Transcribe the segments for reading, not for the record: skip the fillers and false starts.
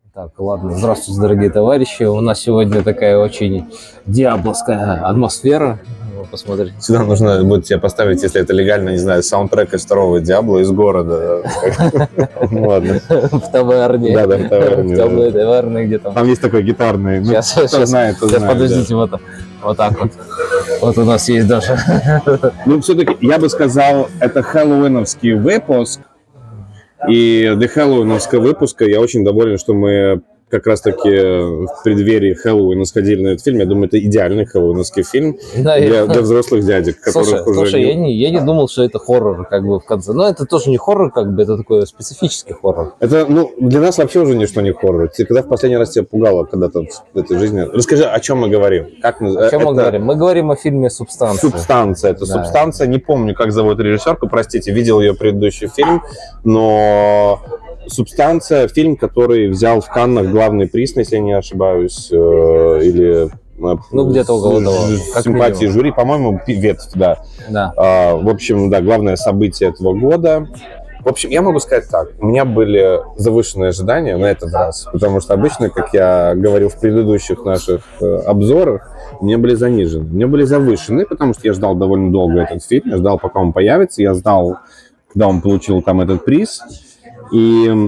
Так, ладно. Здравствуйте, дорогие товарищи. У нас сегодня такая очень диабловская атмосфера. Посмотрите. Сюда нужно будет тебе поставить, если это легально, не знаю, саундтрек из второго Диабло из города. Ну ладно. В таверне. Да, в таверне. В темной таверне, где там. Там есть такой гитарный. Сейчас, подождите, вот так вот. Вот у нас есть даже. Ну, все-таки, я бы сказал, это хэллоуиновский выпуск. И для хэллоуиновского выпуска я очень доволен, что мы как раз-таки в преддверии Хэллоуина сходили на этот фильм. Я думаю, это идеальный хэллоуиновский фильм для взрослых дядек, которых уже... Слушай, я не думал, что это хоррор, как бы, в конце. Но это тоже не хоррор, как бы, это такой специфический хоррор. Это, ну, для нас вообще уже ничто не хоррор. Ты когда в последний раз тебя пугало когда-то в этой жизни? Расскажи, о чем мы говорим? О чем мы говорим? Мы говорим о фильме «Субстанция». «Субстанция». Это да. «Субстанция». Не помню, как зовут режиссерку, простите, видел ее предыдущий фильм, но... «Субстанция» — фильм, который взял в Каннах главный приз, если я не ошибаюсь, или где-то около того. Симпатии жюри, по-моему, ветвь, да. В общем, да, главное событие этого года. В общем, я могу сказать так, у меня были завышенные ожидания на этот раз, потому что обычно, как я говорил в предыдущих наших обзорах, у меня были занижены. У меня были завышены, потому что я ждал довольно долго этот фильм, я ждал, пока он появится, я ждал, когда он получил там этот приз. И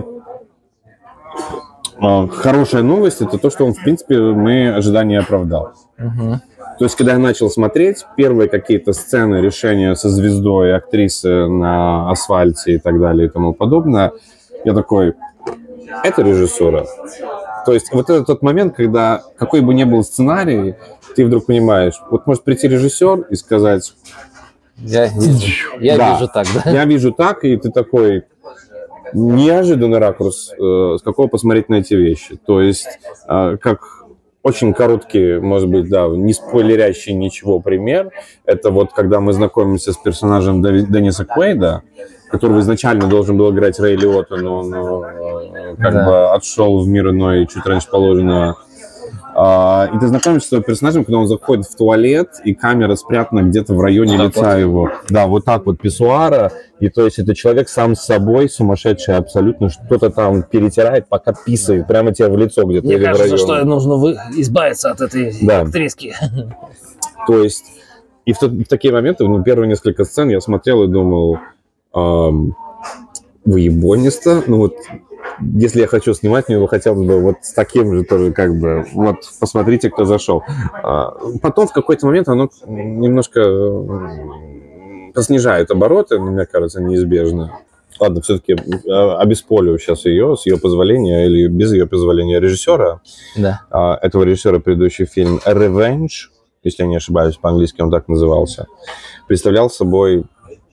хорошая новость — это то, что он, в принципе, мои ожидания оправдал. То есть, когда я начал смотреть первые какие-то сцены, решения со звездой, актрисы на асфальте и так далее и тому подобное, я такой, это режиссура. То есть, вот это тот момент, когда какой бы ни был сценарий, ты вдруг понимаешь, вот может прийти режиссер и сказать... Я вижу так, да? Я вижу так, и ты такой... Неожиданный ракурс, с какого посмотреть на эти вещи. То есть, как очень короткий, может быть, да, не спойлерящий ничего пример, это вот когда мы знакомимся с персонажем Денниса Куэйда, которого изначально должен был играть Рэй Лиотта, но он бы отшел в мир иной чуть раньше положенного. И ты знакомишься с этим персонажем, когда он заходит в туалет, и камера спрятана где-то в районе лица его. Да, вот так вот, писсуара. И то есть это человек сам с собой, сумасшедший абсолютно, что-то там перетирает, пока писает прямо тебе в лицо где-то. Мне кажется, что нужно избавиться от этой актриски. То есть, и в такие моменты, первые несколько сцен я смотрел и думал, выебонисто, ну вот... Если я хочу снимать, мне бы хотелось бы вот с таким же тоже, как бы, вот, посмотрите, кто зашел. Потом в какой-то момент оно немножко снижает обороты, мне кажется, неизбежно. Ладно, все-таки обесполю сейчас ее, с ее позволения или без ее позволения режиссера. Да. Этого режиссера предыдущий фильм «Revenge», если я не ошибаюсь, по-английски он так назывался, представлял собой,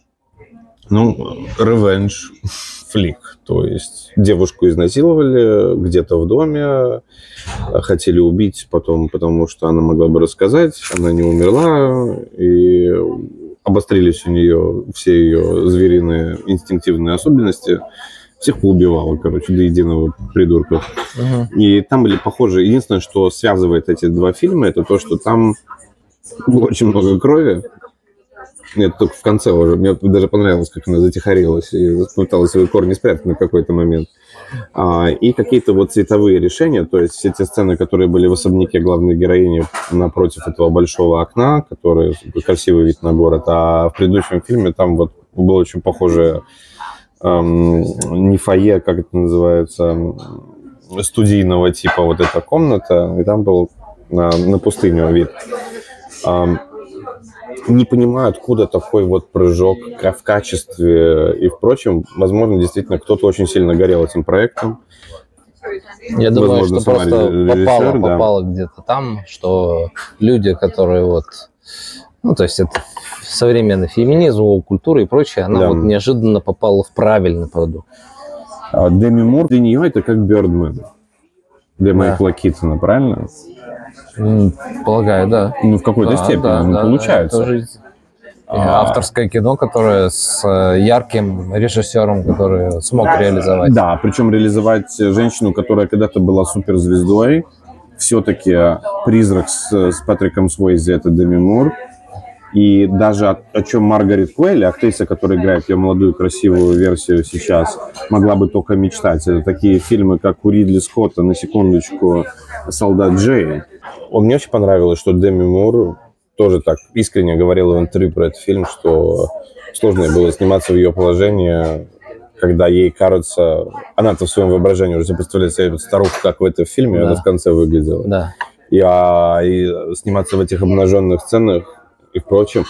revenge флик. То есть девушку изнасиловали где-то в доме, хотели убить потом, потому что она могла бы рассказать, она не умерла, и обострились у нее все ее звериные инстинктивные особенности. Всех поубивала, короче, до единого придурков. И там были похожи. Единственное, что связывает эти два фильма, это то, что там было очень много крови. Нет, только в конце уже. Мне даже понравилось, как она затихарилась и пыталась свои корни спрятать на какой-то момент. И какие-то вот цветовые решения, то есть все те сцены, которые были в особняке главной героини напротив этого большого окна, который красивый вид на город, а в предыдущем фильме там вот было очень похоже не фойе, как это называется, студийного типа вот эта комната, и там был на пустыню вид. Не понимаю, откуда такой вот прыжок в качестве и впрочем. Возможно, действительно, кто-то очень сильно горел этим проектом. Я думаю, что просто попало где-то там, что люди, которые вот... то есть это современный феминизм, культура и прочее, она вот неожиданно попала в правильный продукт. Деми Мур для нее это как Бёрдмен. Для Майкла Китона, правильно? Полагаю, да. В какой-то степени, получается. Тоже авторское кино, которое с ярким режиссером, который смог реализовать. Да, причем реализовать женщину, которая когда-то была суперзвездой. Все-таки призрак с Патриком Суэйзи — это Деми Мур. И даже о чем Маргарет Куэлли, актриса, которая играет ее молодую красивую версию сейчас, могла бы только мечтать. Это такие фильмы, как у Ридли Скотта, на секундочку, «Солдат Джейн». Мне очень понравилось, что Деми Мур тоже так искренне говорила в интервью про этот фильм, что сложно было сниматься в ее положении, когда ей кажется... Она-то в своем воображении уже представляет себе старуху, как в этом фильме, она в конце выглядела. Да. И сниматься в этих обнаженных сценах и прочем.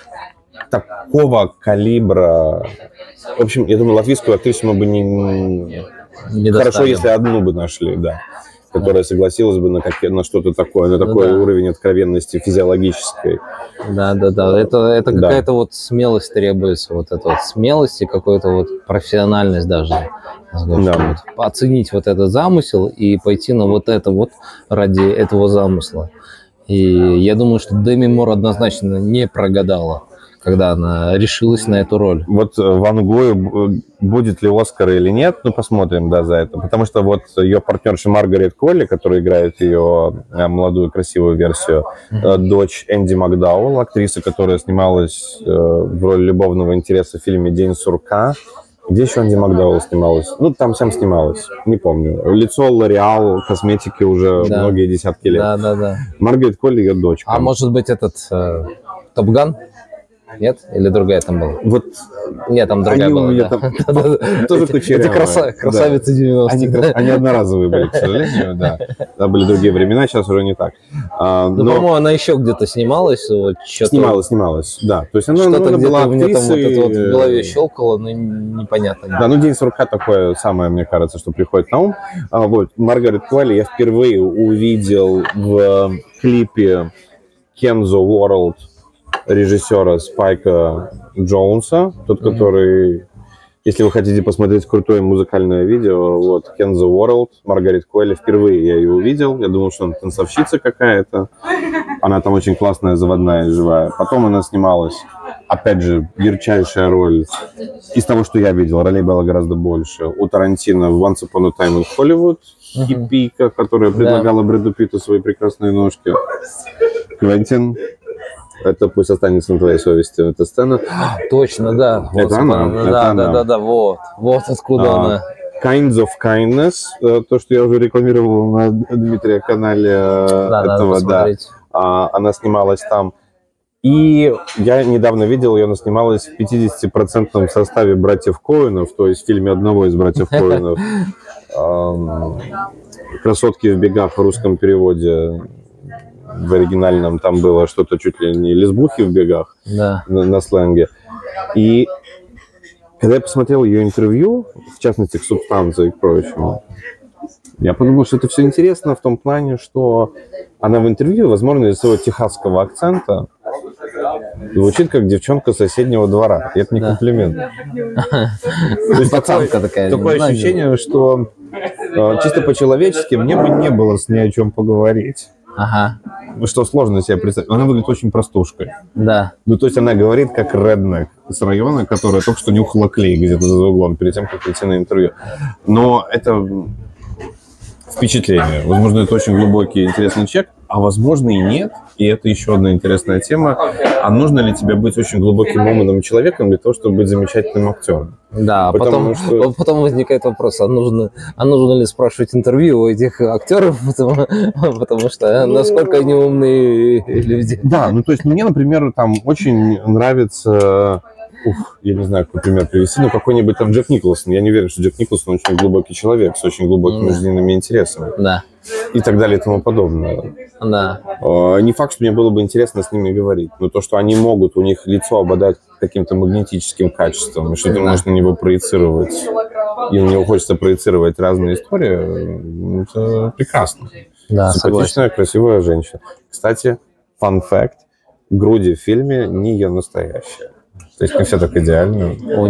Такого калибра... В общем, я думаю, латвийскую актрису мы бы не хорошо, если одну бы нашли, да, которая согласилась бы на что-то такое, на такой уровень откровенности физиологической. Да. Это какая-то вот смелость требуется, вот эта вот смелость и какая-то вот профессиональность даже. Вот, оценить вот этот замысел и пойти на вот это вот ради этого замысла. И я думаю, что Деми Мур однозначно не прогадала, когда она решилась на эту роль. Вот Ван Гою будет ли Оскар или нет, посмотрим, да, за это. Потому что вот ее партнерша Маргарет Колли, которая играет ее молодую красивую версию, дочь Энди Макдауэлл, актриса, которая снималась в роли любовного интереса в фильме «День сурка». Где еще Энди Макдауэлл снималась? Там всем снималась, не помню. Лицо L'Oréal, косметики уже многие десятки лет. Да. Маргарет Колли, ее дочка. А может быть этот Топ Ган? Нет? Или другая там была? Вот. Нет, там другая была. Тоже кучерявые. Это красавицы 90-х. Они одноразовые были, к сожалению, да. Там были другие времена, сейчас уже не так. По-моему, она еще где-то снималась. Снималась, да. То есть она что-то была актрисой. Вот в голове щелкало, но непонятно. Да, «День сурка» такое самое, мне кажется, что приходит на ум. Вот, Маргарет Куэлли я впервые увидел в клипе Kenzo World режиссера Спайка Джонса, тот, который, если вы хотите посмотреть крутое музыкальное видео, вот, Kenzo World, Маргарет Куэлли, впервые я ее увидел, я думал, что она танцовщица какая-то, она там очень классная, заводная, живая. Потом она снималась, опять же, ярчайшая роль, из того, что я видел, ролей было гораздо больше, у Тарантино в Once Upon a Time in Hollywood, хиппийка, которая предлагала Брэду Питту свои прекрасные ножки. Квентин. Это пусть останется на твоей совести, эта сцена. Точно, да. Это она. Да, вот откуда она. Kinds of Kindness, то, что я уже рекламировал на Дмитрия канале этого, да. Она снималась там. И я недавно видел, она снималась в 50% составе «Братьев Коэнов», то есть в фильме одного из «Братьев Коэнов». «Красотки в бегах» в русском переводе. В оригинальном там было что-то чуть ли не «Лесбухи в бегах», на сленге. И когда я посмотрел ее интервью, в частности, к «Субстанции» и к прочему, я подумал, что это все интересно в том плане, что она в интервью, возможно, из своего техасского акцента звучит как девчонка соседнего двора. И это не комплимент. То есть пацанка такая. Такое ощущение, что чисто по-человечески мне бы не было с ней о чем поговорить. Ага. Что сложно себе представить. Она выглядит очень простушкой. Да. То есть она говорит как реднек с района, которая только что нюхала клей где-то за углом перед тем, как прийти на интервью. Но это впечатление. Возможно, это очень глубокий и интересный человек, а возможно и нет. И это еще одна интересная тема. А нужно ли тебе быть очень глубоким умным человеком для того, чтобы быть замечательным актером? Да, потом возникает вопрос, а нужно ли спрашивать интервью у этих актеров, потому что насколько они умные люди. Да, то есть мне, например, там очень нравится... я не знаю, какой пример привести, но какой-нибудь там Джек Николсон. Я не уверен, что Джек Николсон очень глубокий человек с очень глубокими жизненными интересами. Да. И так далее и тому подобное. Да. Не факт, что мне было бы интересно с ними говорить, но то, что они могут, у них лицо обладать каким-то магнетическим качеством, и что ты можешь на него проецировать, и на него хочется проецировать разные истории, это прекрасно. Да, симпатичная, красивая женщина. Кстати, fun fact, груди в фильме не ее настоящие. То есть не все так идеально.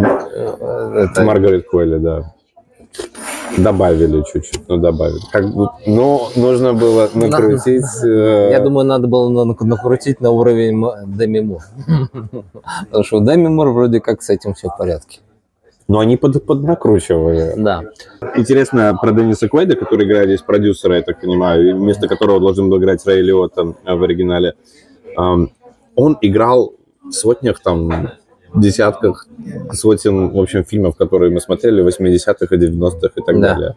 Это Маргарет Куэлли, да. Добавили чуть-чуть, добавили. Но нужно было накрутить... Я думаю, надо было накрутить на уровень Деми Мур. Потому что у Деми Мур вроде как с этим все в порядке. Но они поднакручивали. Да. Интересно про Денниса Куэйда, который играет здесь продюсера, я так понимаю, вместо которого должен был играть Рэй Лиотта в оригинале. Он играл сотнях, там, десятках, сотен, в общем, фильмов, которые мы смотрели в 80-х и 90-х и так далее.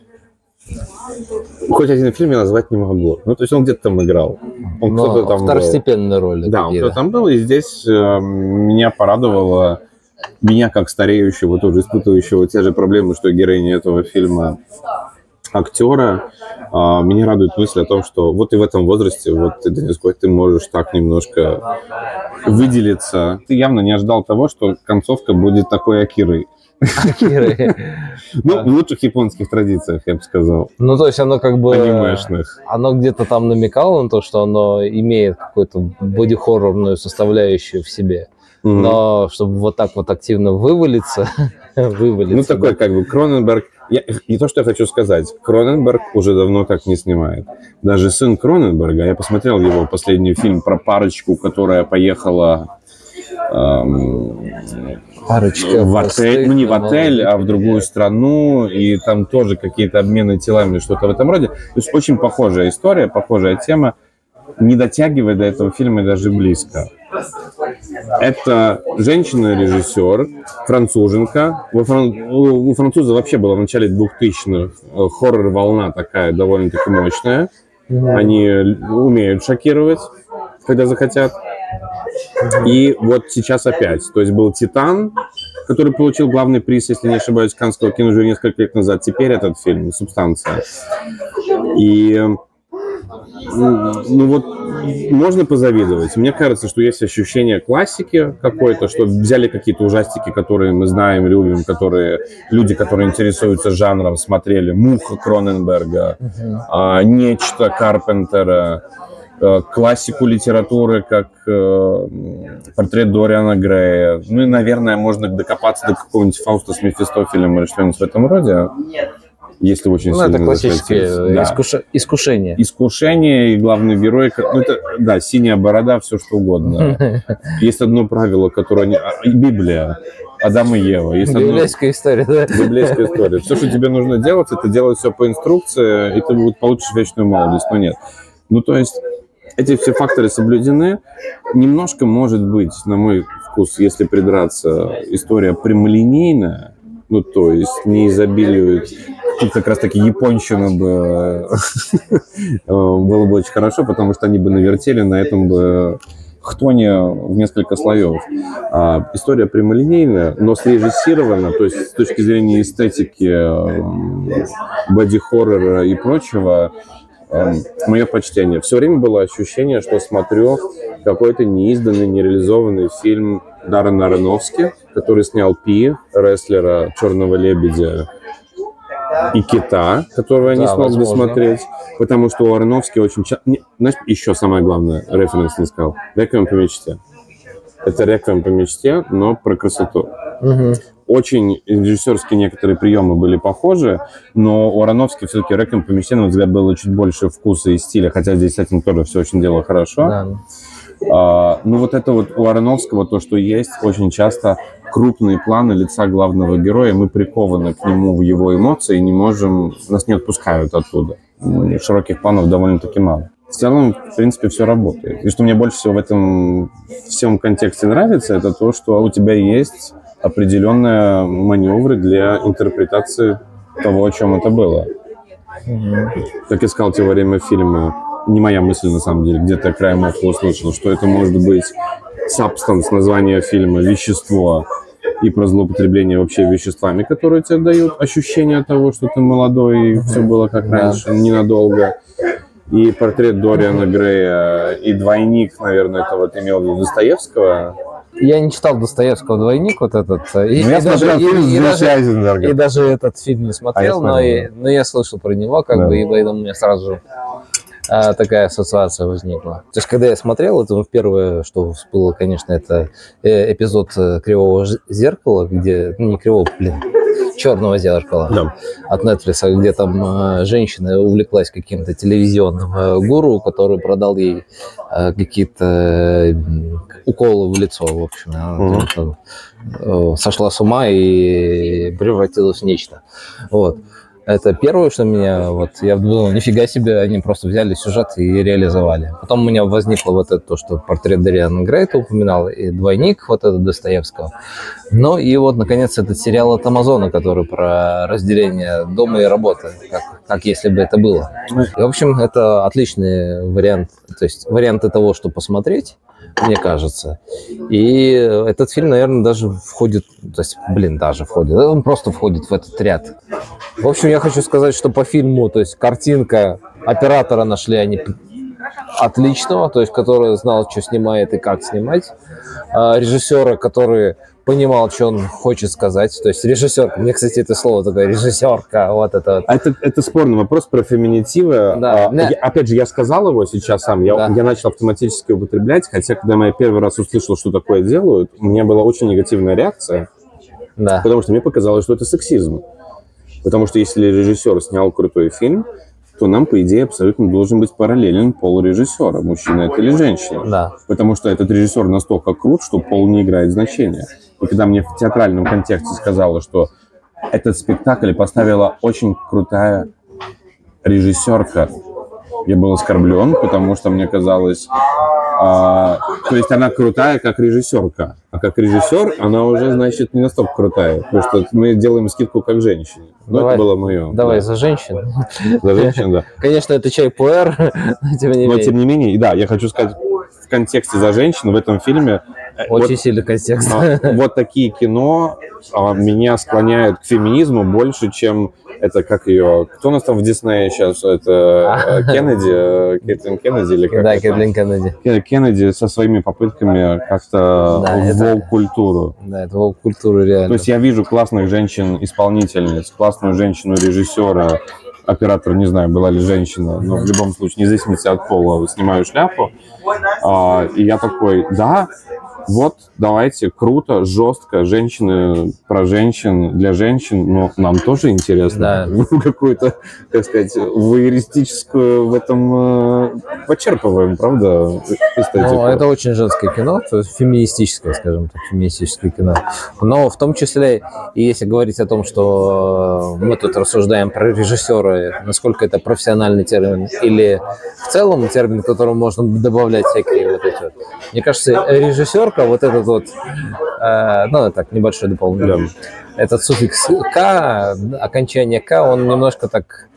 Хоть один фильм я назвать не могу. Ну, то есть он где-то там играл. Он кто-то там второстепенные роли. Да, он кто-то там был, и здесь меня порадовало, меня как стареющего, тоже испытывающего те же проблемы, что и героиня этого фильма, актера, меня радует мысль о том, что вот и в этом возрасте, вот ты, Денис Куэй, ты можешь так немножко выделиться. Ты явно не ожидал того, что концовка будет такой Акирой. Ну, в лучших японских традициях, я бы сказал. Ну, то есть оно как бы... Анимешных. Оно где-то там намекало на то, что оно имеет какую-то боди-хоррорную составляющую в себе. Но чтобы вот так вот активно вывалиться... Ну, такой как бы Кроненберг... Не то, что я хочу сказать. Кроненберг уже давно так не снимает. Даже сын Кроненберга, я посмотрел его последний фильм про парочку, которая поехала... Парочка в отель, ну не в отель, а в другую страну, и там тоже какие-то обмены телами, что-то в этом роде. То есть очень похожая история, похожая тема, не дотягивая до этого фильма даже близко. Это женщина-режиссер, француженка. У француза вообще была в начале 2000-х хоррор-волна такая довольно-таки мощная. Они умеют шокировать, когда захотят. И вот сейчас опять. То есть был «Титан», который получил главный приз, если не ошибаюсь, Каннского киножюри несколько лет назад. Теперь этот фильм «Субстанция». И ну вот можно позавидовать. Мне кажется, что есть ощущение классики какой-то, что взяли какие-то ужастики, которые мы знаем, любим, которые люди, которые интересуются жанром, смотрели. «Муха» Кроненберга, «Нечто» Карпентера, классику литературы, как «Портрет Дориана Грея». Ну и, наверное, можно докопаться до какого-нибудь Фауста с Мефистофелем или что-нибудь в этом роде. Если очень сильно это классическое искушение. Искушение, и главный герой... Ну, это, да, синяя борода, все что угодно. Есть одно правило, которое... Библия. Адам и Ева. Библейская история, да? Библейская история. Все, что тебе нужно делать, это делать все по инструкции, и ты получишь вечную молодость. Но нет. Ну, то есть, эти все факторы соблюдены. Немножко, может быть, на мой вкус, если придраться, история прямолинейная, ну, то есть, не изобилует... Тут как раз-таки японщина бы было бы очень хорошо, потому что они бы навертели на этом бы хтоне в несколько слоев. История прямолинейная, но срежиссирована, то есть с точки зрения эстетики, боди-хоррора и прочего, мое почтение. Все время было ощущение, что смотрю какой-то неизданный, нереализованный фильм Даррена Аронофски, который снял «Пи», рестлера «Черного лебедя», и «Кита», которого я не смог досмотреть, потому что у Аронофски очень часто... Знаешь, еще самое главное, референс не сказал. «Реквием по мечте». Это «Реквием по мечте», но про красоту. Очень режиссерские некоторые приемы были похожи, но у Аронофски все-таки «Реквием по мечте», на мой взгляд, было чуть больше вкуса и стиля, хотя здесь с этим тоже все очень дело хорошо. Да. Ну вот это вот у Аронофского то, что есть, очень часто крупные планы лица главного героя, мы прикованы к нему в его эмоции и не можем, нас не отпускают оттуда. Широких планов довольно-таки мало. В целом, в принципе, все работает. И что мне больше всего в этом всем контексте нравится, это то, что у тебя есть определенные маневры для интерпретации того, о чем это было. Как я сказал тебе во время фильма, не моя мысль на самом деле, где-то я краем уха услышал, что это может быть substance, название фильма, вещество, и про злоупотребление вообще веществами, которые тебе дают ощущение того, что ты молодой, и все было как раньше, ненадолго. И «Портрет Дориана Грея», и «Двойник», наверное, это вот имел в виду Достоевского. Я не читал Достоевского «Двойник» вот этот. И даже этот фильм не смотрел, но я слышал про него, как бы, и поэтому у меня сразу же такая ассоциация возникла. То есть, когда я смотрел это, первое, что всплыло, конечно, это эпизод «Кривого зеркала», где, не кривого, «Черного зеркала», да, от Netflix, где там женщина увлеклась каким-то телевизионным гуру, который продал ей какие-то уколы в лицо, в общем. Она сошла с ума и превратилась в нечто. Вот. Это первое, что меня, вот, я думал, нифига себе, они просто взяли сюжет и реализовали. Потом у меня возникло вот это, то, что портрет Дориана Грейта упоминал, и двойник вот этот Достоевского. Ну и вот, наконец, этот сериал от Амазона, который про разделение дома и работы, как если бы это было. И, в общем, это отличный вариант, то есть варианты того, что посмотреть, мне кажется. И этот фильм, наверное, даже входит, то есть, даже входит, он просто входит в этот ряд. В общем, я хочу сказать, что по фильму, то есть картинка, оператора нашли они отличного, то есть который знал, что снимает и как снимать. Режиссера, который понимал, что он хочет сказать. То есть режиссерка. Мне, кстати, это слово такое, режиссерка. Вот это. Это спорный вопрос про феминитивы. Да. Опять же, я сказал его сейчас сам. Я начал автоматически употреблять, хотя, когда я первый раз услышал, что такое делают, у меня была очень негативная реакция. Да. Потому что мне показалось, что это сексизм. Потому что если режиссер снял крутой фильм, то нам, по идее, абсолютно должен быть параллелен пол режиссера, мужчина это или женщина. Да. Потому что этот режиссер настолько крут, что пол не играет значения. И когда мне в театральном контексте сказала, что этот спектакль поставила очень крутая режиссерка, я был оскорблен, потому что мне казалось... то есть она крутая как режиссерка, а как режиссер она уже, значит, не настолько крутая, потому что мы делаем скидку как женщине. Но это было мое. Давай, за женщин. За женщин, да. Конечно, это чай пуэр, но тем не менее. Но тем не менее, да, я хочу сказать, в контексте «За женщин» в этом фильме... Очень сильный контекст. Вот такие кино меня склоняют к феминизму больше, чем... Это как ее... Кто у нас там в Диснее сейчас? Это Кеннеди? Кэтлин Кеннеди? Или как да, Кэтлин Кеннеди. Кеннеди со своими попытками как-то в воук-культуру. Да, это воук-культура реально. То есть я вижу классных женщин-исполнительниц, классную женщину-режиссера, оператор, не знаю, была ли женщина, но в любом случае, вне зависимости от пола, снимаю шляпу. И я такой, да, вот, давайте, круто, жестко, женщины про женщин, для женщин, но нам тоже интересно. Да. Какую-то, так сказать, воеристическую в этом почерпываем, правда? Ну, это очень женское кино, то есть феминистическое, скажем так, феминистическое кино. Но в том числе, и если говорить о том, что мы тут рассуждаем про режиссера, насколько это профессиональный термин, или в целом термин, к которому можно добавлять всякие вот эти вот. Мне кажется, режиссерка, вот этот вот, ну, так, небольшое дополнение. Этот суффикс «к», окончание «к», он немножко так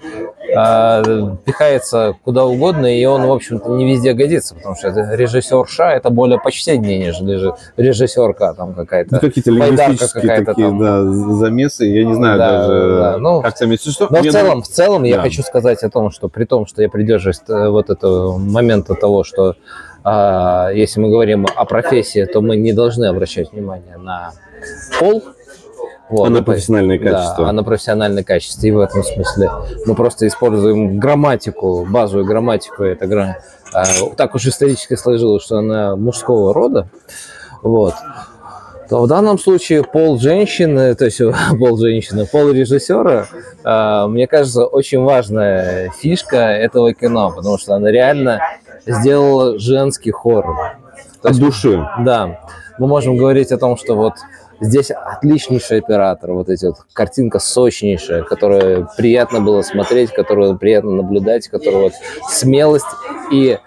пихается куда угодно, и он, в общем-то, не везде годится, потому что режиссерша – это более почтеннее, нежели режиссерка там какая-то. Ну, какие-то лингвистические такие, там, да, замесы, я не знаю даже, ну, как там, если что. Но в целом я хочу сказать о том, что при том, что я придерживаюсь вот этого момента того, что если мы говорим о профессии, то мы не должны обращать внимание на пол. Вот, а на профессиональные качества. Да, а на профессиональные качества. И в этом смысле мы просто используем грамматику, базовую грамматику. Это так уж исторически сложилось, что она мужского рода. Вот. То в данном случае пол женщины, то есть пол режиссера, мне кажется, очень важная фишка этого кино, потому что она реально сделала женский хоррор. От души. Да. Мы можем говорить о том, что вот здесь отличнейший оператор, вот эти вот картинка сочнейшая, которую приятно было смотреть, которую приятно наблюдать, которую вот смелость и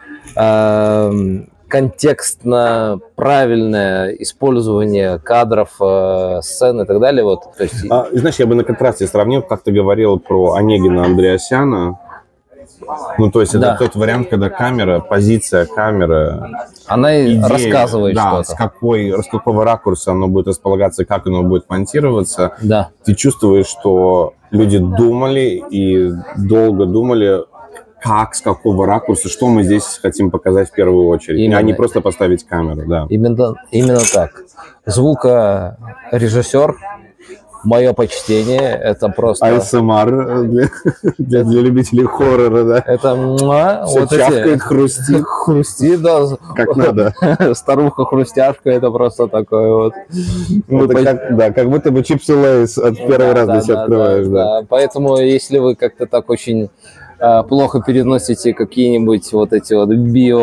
контекстно правильное использование кадров, сцен и так далее. Вот, то есть... Знаешь, я бы на контрасте сравнил, как ты говорил про Онегина Андреасяна. Ну, то есть это тот вариант, когда позиция камеры... Она идея, рассказывает что-то. С какого ракурса оно будет располагаться, как оно будет монтироваться. Да. Ты чувствуешь, что люди думали и долго думали, как, с какого ракурса, что мы здесь хотим показать в первую очередь, а не просто поставить камеру. Да. Именно так. Звукорежиссер, мое почтение, это просто... АСМР для любителей хоррора, да? Это вот чавкает, хрустит. Хрустит, да. Как надо. Старуха-хрустяшка, это просто такое вот. Как будто бы чипсы Лейс от первого раза здесь открываешь. Да, поэтому если вы как-то так очень плохо переносите какие-нибудь вот эти вот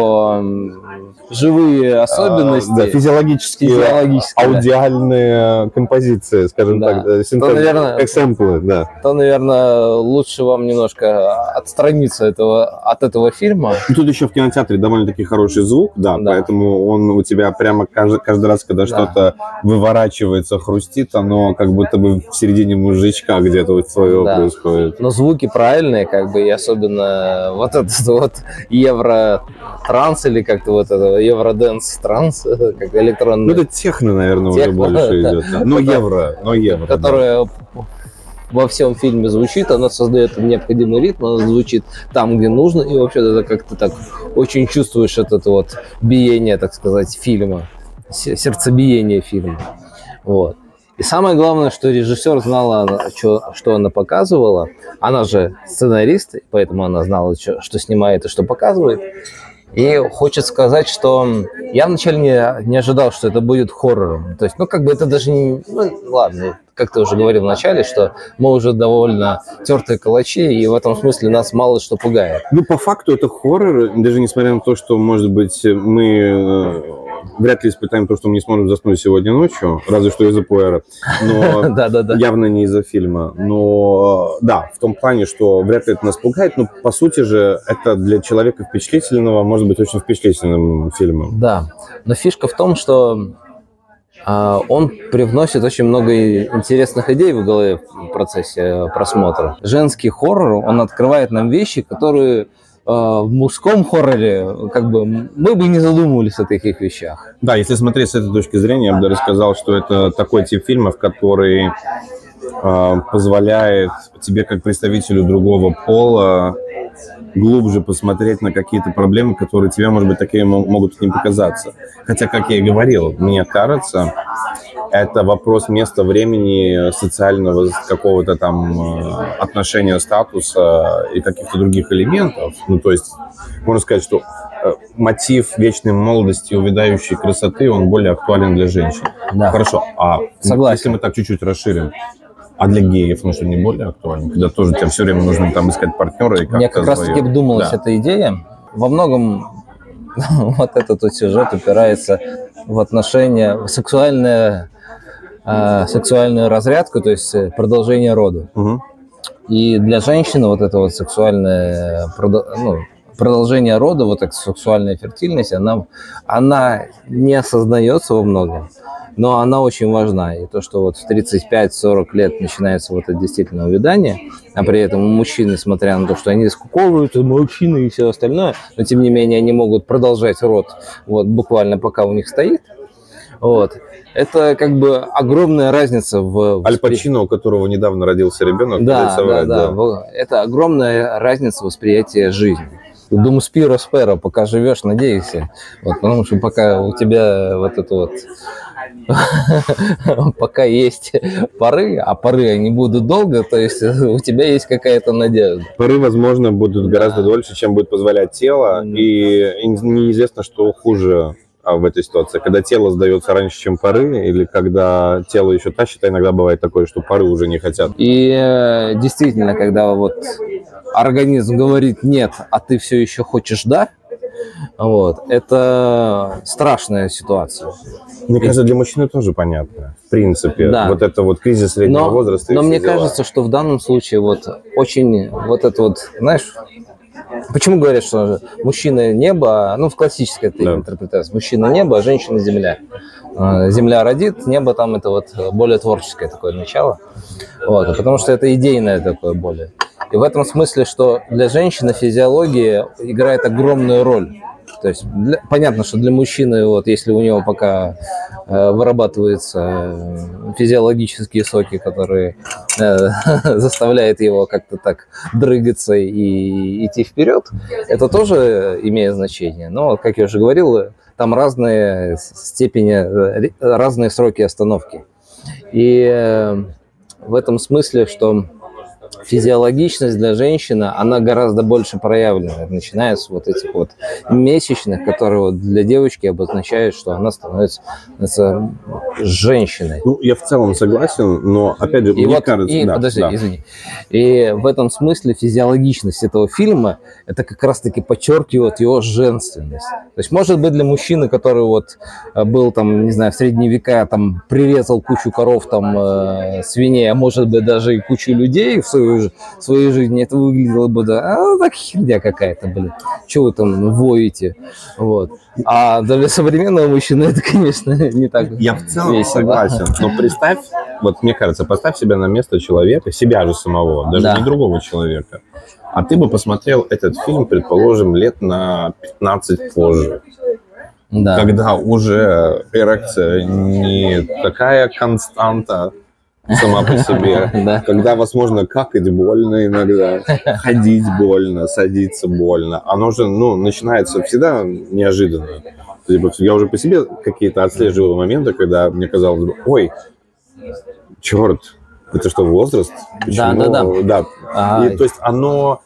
живые особенности. Да, физиологические аудиальные композиции, скажем так, экземплы, да. То, наверное, лучше вам немножко отстраниться от этого фильма. Тут еще в кинотеатре довольно-таки хороший звук, да, поэтому он у тебя прямо каждый раз, когда что-то выворачивается, хрустит, оно как будто бы в середине мозжечка где-то вот своего происходит. Но звуки правильные, как бы, и особенно вот этот вот евро-транс или как-то вот это евро-дэнс-транс, как электронный. Ну, это техно, наверное, уже больше идет. Но евро. Которое во всем фильме звучит, она создает необходимый ритм, она звучит там, где нужно, и вообще это как-то так очень чувствуешь это вот биение, так сказать, фильма, сердцебиение фильма. Вот. И самое главное, что режиссер знала, что она показывала. Она же сценарист, поэтому она знала, что снимает и что показывает. И хочет сказать, что я вначале не ожидал, что это будет хоррором. То есть, ну, как бы это даже не... Ну, ладно, как ты уже говорил в начале, что мы уже довольно тертые калачи, и в этом смысле нас мало что пугает. Ну, по факту это хоррор, даже несмотря на то, что, может быть, мы вряд ли испытаем то, что мы не сможем заснуть сегодня ночью, разве что из-за пуэра, но явно не из-за фильма. Но да, в том плане, что вряд ли это нас пугает, но по сути же это для человека впечатлительного может быть очень впечатлительным фильмом. Да, но фишка в том, что он привносит очень много интересных идей в голове в процессе просмотра. Женский хоррор, он открывает нам вещи, которые в мужском хорроре как бы мы бы не задумывались о таких вещах. Да, если смотреть с этой точки зрения, я бы даже сказал, что это такой тип фильмов, который позволяет тебе, как представителю другого пола, глубже посмотреть на какие-то проблемы, которые тебе, может быть, такие могут не показаться. Хотя, как я и говорил, мне кажется, это вопрос места, времени, социального какого-то там отношения, статуса и каких-то других элементов. Ну, то есть, можно сказать, что мотив вечной молодости и увядающей красоты, он более актуален для женщин. Да. Хорошо, согласен. Если мы так чуть-чуть расширим, а для геев, ну что, не более актуально? Когда тоже тебе все время нужно там искать партнера и как-то... Мне как раз-таки думалась эта идея. Во многом вот этот вот сюжет упирается в отношения, в сексуальную разрядку, то есть продолжение рода. Угу. И для женщины вот это вот сексуальное продолжение рода, вот эта сексуальная фертильность, она не осознается во многом, но она очень важна. И то, что вот в 35-40 лет начинается вот это действительно увядание, а при этом мужчины, несмотря на то, что они скуковывают, мужчины и все остальное, но тем не менее они могут продолжать род вот буквально пока у них стоит. Вот. Это как бы огромная разница в... Аль Пачино, у которого недавно родился ребенок. Да. Это огромная разница восприятия жизни. Думаю, спиро спера, пока живешь, надеешься. Вот, потому что пока у тебя вот это вот... Пока есть поры, а поры они будут долго, то есть у тебя есть какая-то надежда. Поры, возможно, будут гораздо дольше, чем будет позволять тело. И неизвестно, что хуже в этой ситуации. Когда тело сдается раньше, чем поры, или когда тело еще тащит, а иногда бывает такое, что поры уже не хотят. И действительно, когда вот организм говорит «нет», а ты все еще хочешь «да», вот, это страшная ситуация. Мне кажется, для мужчины тоже понятно, в принципе. Да. Вот это вот кризис среднего возраста. Но мне кажется, что в данном случае вот очень вот это вот, знаешь, почему говорят, что мужчина небо, ну в классической этой интерпретации, мужчина небо, а женщина земля. Земля родит, небо там это вот более творческое такое начало. Вот, потому что это идейное такое более. И в этом смысле, что для женщины физиология играет огромную роль. То есть понятно, что для мужчины, вот, если у него пока вырабатываются физиологические соки, которые заставляют его как-то так дрыгаться и идти вперед, это тоже имеет значение. Но, как я уже говорил, там разные степени, разные сроки остановки. И в этом смысле, что физиологичность для женщины, она гораздо больше проявлена, начиная с вот этих вот месячных, которые вот для девочки обозначают, что она становится женщиной. Ну, я в целом согласен, но, опять же, мне кажется... Подожди, извини. И в этом смысле физиологичность этого фильма, это как раз-таки подчеркивает его женственность. То есть, может быть, для мужчины, который вот был там, не знаю, в средние века, там, прирезал кучу коров, там, свиней, а может быть, даже и кучу людей в своей жизни, это выглядело бы, так херня какая-то, блин. Чего вы там воете? Вот. А для современного мужчины это, конечно, не так весело. Я в целом согласен, но представь, вот мне кажется, поставь себя на место человека, себя же самого, даже не другого человека. А ты бы посмотрел этот фильм, предположим, лет на 15 позже. Да. Когда уже эрекция не такая константа сама по себе. Да. Когда, возможно, какать больно иногда, ходить больно, садиться больно. Оно же, начинается всегда неожиданно. Я уже по себе какие-то отслеживал моменты, когда мне казалось, ой, черт, это что, возраст? Почему? Да. То есть оно,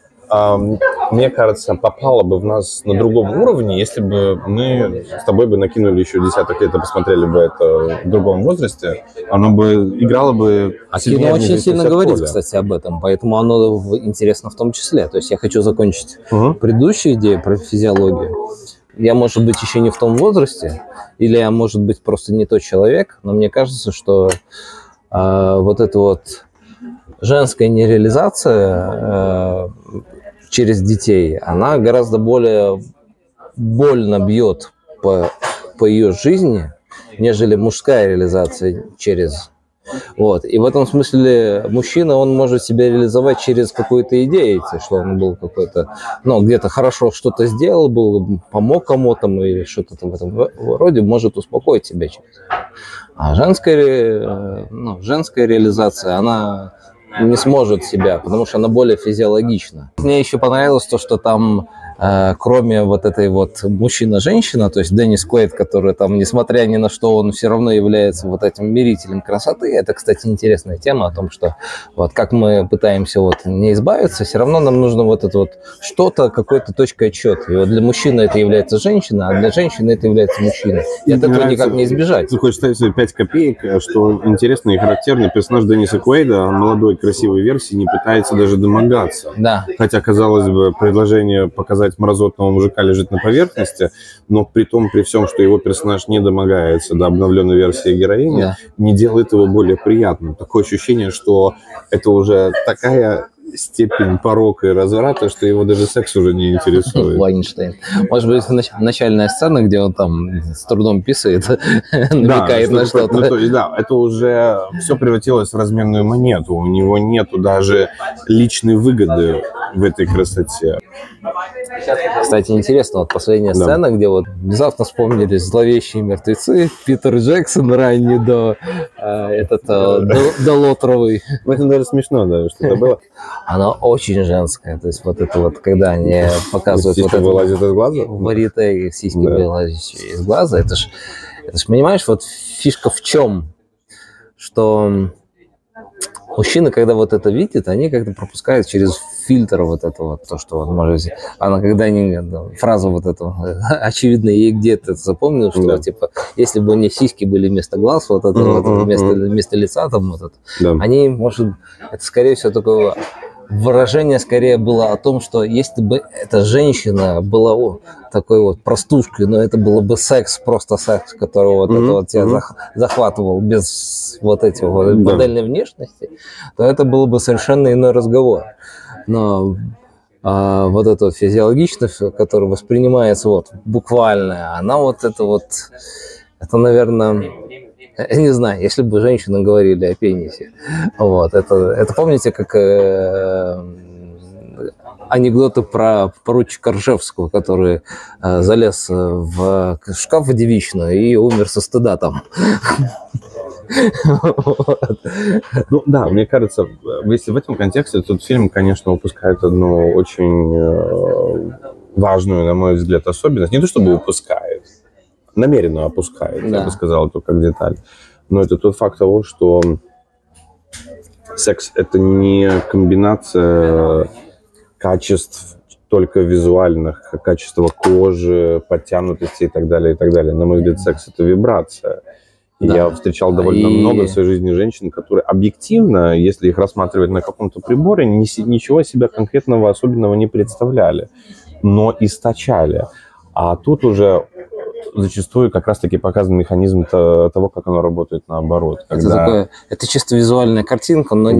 мне кажется, попало бы в нас на другом уровне, если бы мы с тобой бы накинули еще десяток лет и посмотрели бы это в другом возрасте, оно бы играло бы... Кино очень сильно говорит, кстати, об этом, поэтому оно интересно в том числе. То есть я хочу закончить предыдущую идею про физиологию. Я, может быть, еще не в том возрасте, или я, может быть, просто не тот человек, но мне кажется, что вот эта вот женская нереализация через детей, она гораздо более больно бьет по ее жизни, нежели мужская реализация через... Вот. И в этом смысле мужчина, он может себя реализовать через какую-то идею, что он был какой-то, где-то хорошо что-то сделал, помог кому-то или что-то в этом роде, может успокоить себя через. А женская реализация, она не сможет себя, потому что она более физиологична. Мне еще понравилось то, что там кроме вот этой вот мужчина-женщина, то есть Деннис Куэйд, который там, несмотря ни на что, он все равно является вот этим мерителем красоты. Это, кстати, интересная тема о том, что вот как мы пытаемся вот не избавиться, все равно нам нужно вот это вот что-то, какой-то точкой отсчета. И вот для мужчины это является женщина, а для женщины это является мужчина. И от этого никак не избежать. Ты хочешь ставить себе 5 копеек, что интересно и характерно, персонаж Денниса Куэйда, молодой, красивой версии, не пытается даже домогаться. Да. Хотя, казалось бы, предложение показать мразотного мужика лежит на поверхности, но при всем, что его персонаж не домогается до обновленной версии героини, не делает его более приятным. Такое ощущение, что это уже такая степень порока и разврата, что его даже секс уже не интересует. Вайнштейн. Может быть, начальная сцена, где он там с трудом писает, намекает на что-то. Да, это уже все превратилось в разменную монету. У него нету даже личной выгоды в этой красоте. Кстати, интересно, вот последняя сцена, где вот внезапно вспомнились зловещие мертвецы, Питер Джексон ранний до Лотровый. Это даже смешно, да, что это было. Она очень женская, то есть вот это вот, когда они показывают вот это вылазит из глаза, варите сиськи вылазят из глаза, это ж понимаешь, вот фишка в чем, что мужчины, когда вот это видят, они как-то пропускают через фильтр вот это вот, то, что вот может... Она когда фразу вот эту, очевидно, ей где-то запомнил, что типа, если бы у них сиськи были вместо глаз, вот это вместо лица, там вот это, они, может, это скорее всего такое выражение скорее было о том, что если бы эта женщина была такой вот простушкой, но это было бы секс, просто секс, который вот это вот тебя захватывал без вот этих вот модельной внешности, то это был бы совершенно иной разговор. Но вот эта вот физиологичность, которая воспринимается вот буквально, она вот это вот, это, наверное... Я не знаю, если бы женщины говорили о пенисе. Вот, это помните, как анекдоты про поручика Ржевского, который залез в шкаф водевичный и умер со стыда там. Ну да, мне кажется, если в этом контексте, тот фильм, конечно, упускает одну очень важную, на мой взгляд, особенность. Не то чтобы упускает, намеренно опускает, я бы сказал, это как деталь. Но это тот факт того, что секс – это не комбинация качеств только визуальных, качества кожи, подтянутости и так далее, и так далее. На мой взгляд, секс – это вибрация. И я встречал довольно много в своей жизни женщин, которые объективно, если их рассматривать на каком-то приборе, ничего себя конкретного особенного не представляли, но источали. А тут уже зачастую как раз-таки показан механизм того, как оно работает наоборот. Когда... Это чисто визуальная картинка, но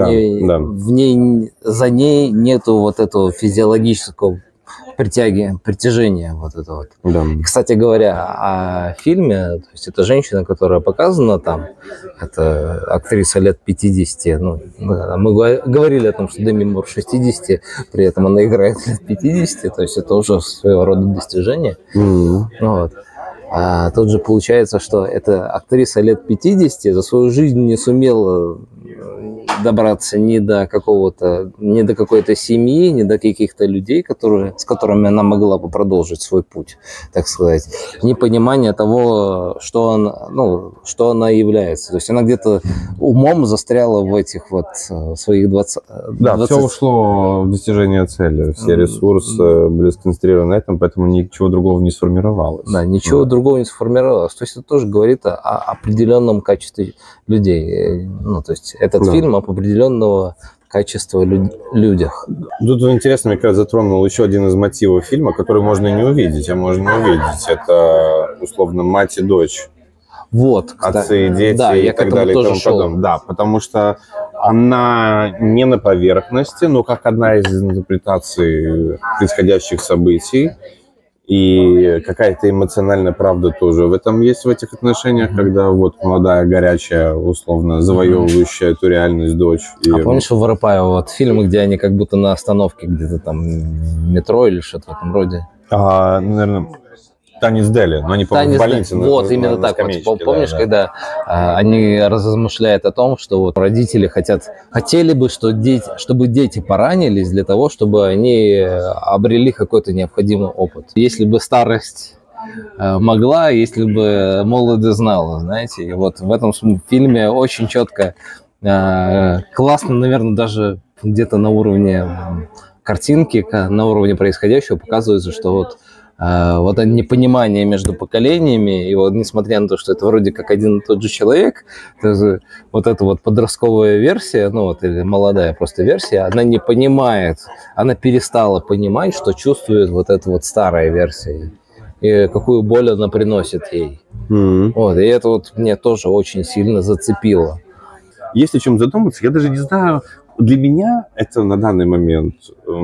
за ней нету вот этого физиологического притяжения. Вот это вот. Да. И, кстати говоря, о фильме, то есть это женщина, которая показана там, это актриса лет 50. Ну, мы говорили о том, что Деми Мур 60, при этом она играет лет 50, то есть это уже своего рода достижение. Вот. А тут же получается, что эта актриса лет 50 за свою жизнь не сумела добраться ни до какой-то семьи, ни до каких-то людей, с которыми она могла бы продолжить свой путь, так сказать. Непонимание того, что она является. То есть она где-то умом застряла в этих вот своих 20... Да, все ушло в достижение цели. Все ресурсы были сконцентрированы на этом, поэтому ничего другого не сформировалось. Да, ничего другого не сформировалось. То есть это тоже говорит о определенном качестве людей. Ну, то есть этот фильм об определенного качества людях. Тут интересно, мне кажется, затронул еще один из мотивов фильма, который можно и не увидеть, а можно увидеть. Это, условно, мать и дочь. Вот, отцы и дети, и так далее, и тому подобное. Да, потому что она не на поверхности, но как одна из интерпретаций происходящих событий. И какая-то эмоциональная правда тоже в этом есть, в этих отношениях, когда вот молодая, горячая, условно, завоевывающая эту реальность дочь. А помнишь у Воропаева вот фильмы, где они как будто на остановке где-то там в метро или что-то в этом роде? Наверное, «Танец Дели», но они, по-моему, в больнице. Вот, именно так. Вот, помнишь, когда они размышляют о том, что вот родители хотели бы, чтобы дети поранились для того, чтобы они обрели какой-то необходимый опыт. Если бы старость могла, если бы молодость знала, знаете. И вот в этом фильме очень четко, классно, наверное, даже где-то на уровне картинки, на уровне происходящего показывается, что вот непонимание между поколениями, и вот несмотря на то, что это вроде как один и тот же человек, вот эта вот подростковая версия, или молодая просто версия, она не понимает, она перестала понимать, что чувствует вот эта вот старая версия, и какую боль она приносит ей. Вот, и это вот мне тоже очень сильно зацепило. Есть о чем задуматься, я даже не знаю, для меня это на данный момент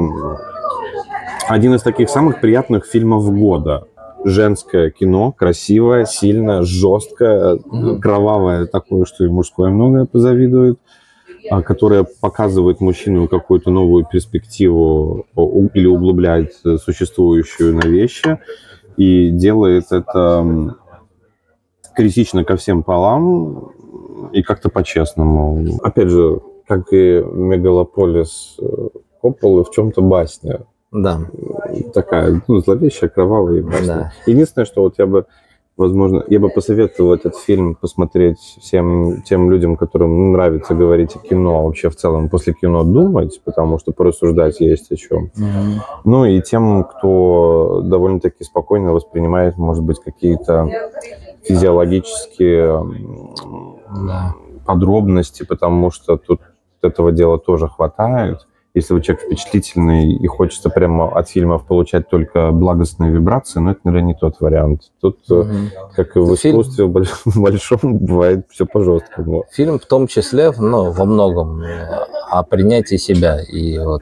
один из таких самых приятных фильмов года. Женское кино, красивое, сильное, жесткое, кровавое, такое, что и мужское многое позавидует, которое показывает мужчину какую-то новую перспективу или углубляет существующую на вещи, и делает это критично ко всем полам и как-то по-честному. Опять же, как и «Мегалополис» Копполы, в чем-то басня. Да. Такая, зловещая, кровавая басня. Да. Единственное, что вот я бы посоветовал этот фильм посмотреть всем тем людям, которым нравится говорить о кино, а вообще в целом после кино думать, потому что порассуждать есть о чем. Ну и тем, кто довольно-таки спокойно воспринимает, может быть, какие-то физиологические подробности, потому что тут этого дела тоже хватает. Если вы человек впечатлительный и хочется прямо от фильмов получать только благостные вибрации, но это, наверное, не тот вариант. Тут, как и в искусстве большом, бывает все по-жесткому. Фильм в том числе, во многом о принятии себя. И вот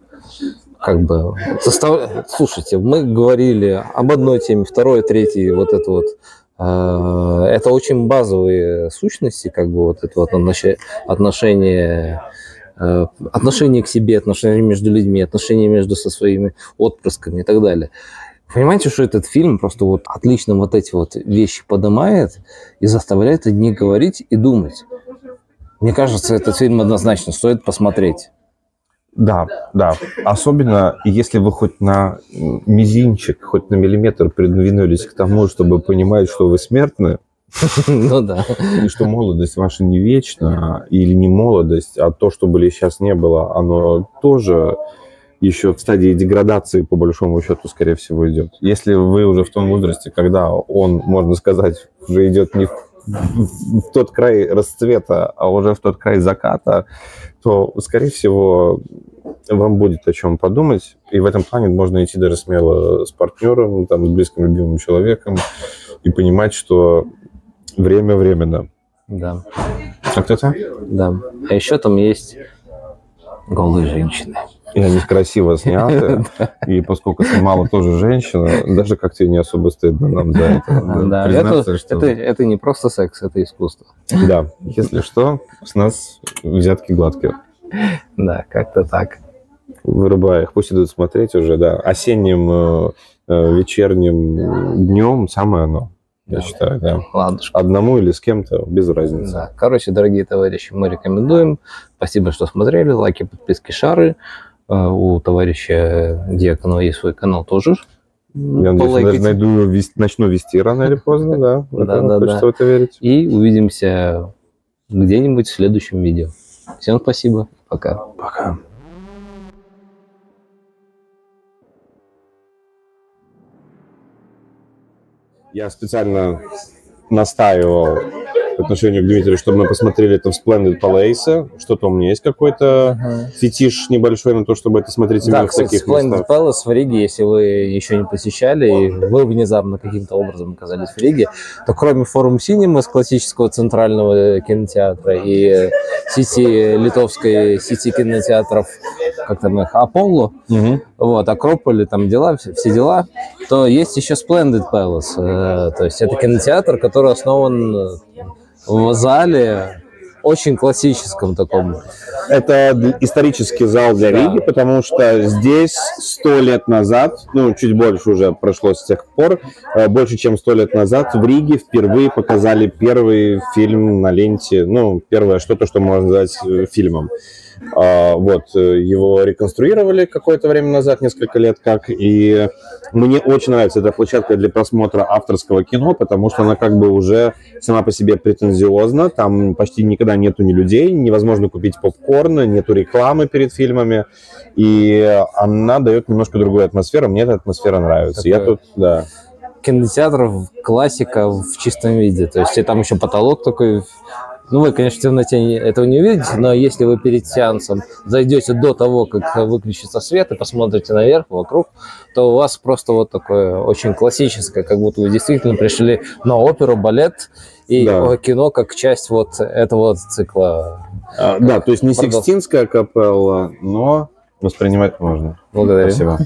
слушайте, мы говорили об одной теме, второй, третьей, вот это вот. Это очень базовые сущности, вот это вот отношения к себе, отношения между людьми, отношения со своими отпрысками и так далее. Понимаете, что этот фильм просто вот отлично вот эти вот вещи поднимает и заставляет одни говорить и думать. Мне кажется, этот фильм однозначно стоит посмотреть. Да. Особенно, если вы хоть на мизинчик, хоть на миллиметр придвинулись к тому, чтобы понимать, что вы смертны, Ну да. И что молодость ваша не вечна, или не молодость, а то, что были сейчас не было, оно тоже еще в стадии деградации, по большому счету, скорее всего, идет. Если вы уже в том возрасте, когда он, можно сказать, уже идет не в тот край расцвета, а уже в тот край заката, то, скорее всего, вам будет о чем подумать. И в этом плане можно идти даже смело с партнером, там, с близким, любимым человеком и понимать, что время временно. Да. А кто-то? Да. А еще там есть голые женщины. И они красиво сняты. И поскольку снимала тоже женщина, даже как-то не особо стыдно нам за это. Да, это не просто секс, это искусство. Да, если что, с нас взятки гладкие. Да, как-то так. Вырубая их, пусть идут смотреть уже, да. Осенним, вечерним днем самое оно, я считаю, да. Ладушка. Одному или с кем-то, без разницы. Да. Короче, дорогие товарищи, мы рекомендуем. Спасибо, что смотрели. Лайки, подписки, шары. У товарища Дьяконова есть свой канал тоже. Я надеюсь, начну вести рано или поздно, да. Хочется в это верить. И увидимся где-нибудь в следующем видео. Всем спасибо. Пока. Пока. Я специально настаивал по отношению к Дмитрию, чтобы мы посмотрели это в Splendid Palace. Что-то у меня есть какой-то фетиш небольшой на то, чтобы это смотреть именно в таких Splendid местах. Palace в Риге, если вы еще не посещали, и вы внезапно каким-то образом оказались в Риге, то кроме Форум Cinema с классического центрального кинотеатра и литовской сети кинотеатров, как там их, Аполло, вот, Акрополи, там дела, все дела, то есть еще Splendid Palace. То есть это кинотеатр, который основан в зале очень классическом таком. Это исторический зал для Риги, потому что здесь 100 лет назад, ну, чуть больше уже прошло с тех пор, больше чем 100 лет назад в Риге впервые показали первый фильм на ленте, ну, первое что-то, что можно назвать фильмом. Вот, его реконструировали какое-то время назад, несколько лет как, и мне очень нравится эта площадка для просмотра авторского кино, потому что она как бы уже сама по себе претензиозна, там почти никогда нету ни людей, невозможно купить попкорн, нету рекламы перед фильмами, и она дает немножко другую атмосферу, мне эта атмосфера нравится. Я тут, да. Кинотеатр классика в чистом виде, то есть и там еще потолок такой. Ну, вы, конечно, в темноте этого не увидите, но если вы перед сеансом зайдете до того, как выключится свет, и посмотрите наверх, вокруг, то у вас просто вот такое очень классическое, как будто вы действительно пришли на оперу, балет и кино как часть вот этого цикла. Да, то есть не Сикстинская капелла, но воспринимать можно. Благодарю. Спасибо.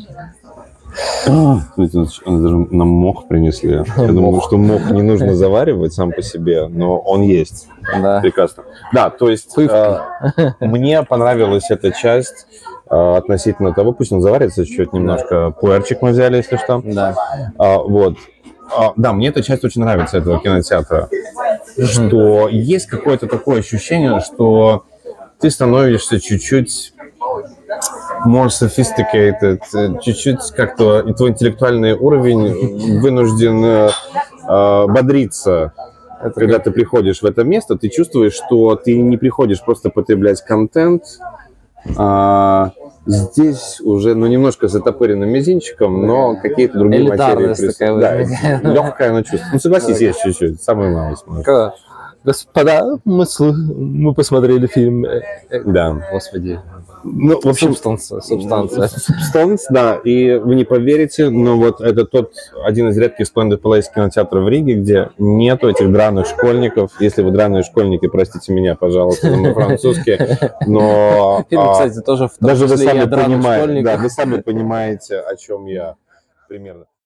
Смотрите, даже нам мох принесли. Я думаю, что мох не нужно заваривать сам по себе, но он есть. Да. Прекрасно. Да, то есть мне понравилась эта часть относительно того, пусть он заварится чуть-чуть немножко. Пуэрчик мы взяли, если что. Да. Вот. Да, мне эта часть очень нравится, этого кинотеатра. Что есть какое-то такое ощущение, что ты становишься чуть-чуть more sophisticated, чуть-чуть как-то, и твой интеллектуальный уровень вынужден бодриться. Когда ты приходишь в это место, ты чувствуешь, что ты не приходишь просто потреблять контент, а здесь уже, ну, немножко затопыренным мизинчиком, но какие-то другие материи присутствуют. Да, легкое, но чувство. Ну, согласись, есть чуть-чуть, самый малость. Господа, мы посмотрели фильм. Да. Господи. Ну, в общем, Субстанция, да, и вы не поверите, но вот это тот один из редких Splendid Palace кинотеатров в Риге, где нету этих драных школьников. Если вы драные школьники, простите меня, пожалуйста, на французский, но фильм, кстати, тоже в том даже числе вы сами понимаете, о чем я примерно.